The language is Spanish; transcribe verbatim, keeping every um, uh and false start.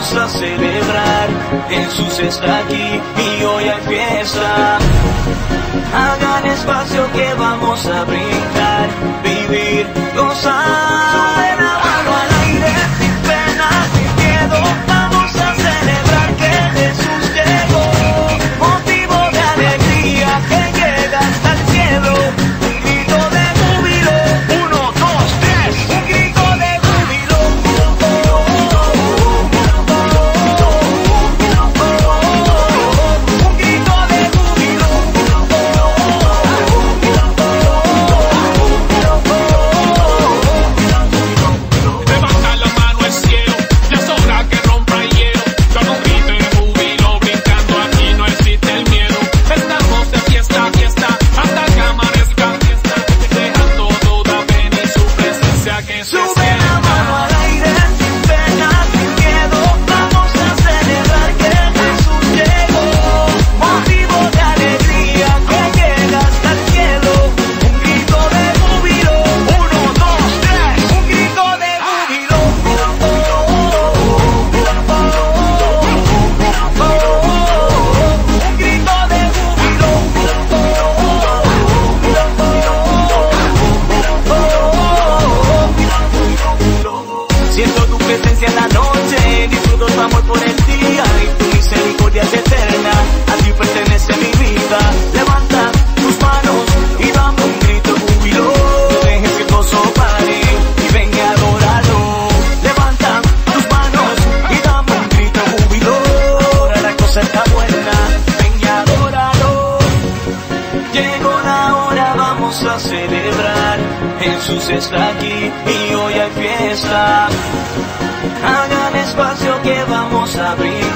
vamos a celebrar. Jesús está aquí y hoy hay fiesta. Hagan espacio que vamos a brindar, vivir, gozar. Sube la mano al aire, sin pena, sin miedo. Vamos a celebrar que Jesús llegó. Motivo de alegría que llega hasta el cielo. Un grito de júbilo. Uno, dos, tres. Un grito de júbilo. Un grito de júbilo. Levanta la mano al cielo, ya es hora que rompa el hielo. Con un grito de júbilo brincando aquí no existe el miedo. Estamos de fiesta, fiesta, hasta que amanezca. Dejando toda pena y su presencia que se Sube la mano al aire, sin pena, sin miedo. Vamos a celebrar que Jesús llegó. Motivo de alegría que llega hasta el cielo. Un grito de júbilo. Uno, dos, tres. Un grito de júbilo. Un grito de júbilo. Siento tu presencia en la noche, disfruto tu amor por el día y tu misericordia es eterna. A ti pertenece mi vida. Levanta tus manos y dame un grito de júbilo. Deja que el gozo pare y ven y adóralo. Levanta tus manos y dame un grito de júbilo. Ahora la cosa está buena, ven y adóralo. Llegó la hora, vamos a celebrar. Jesús está aquí y hoy hay fiesta. Hagan espacio que vamos a abrir.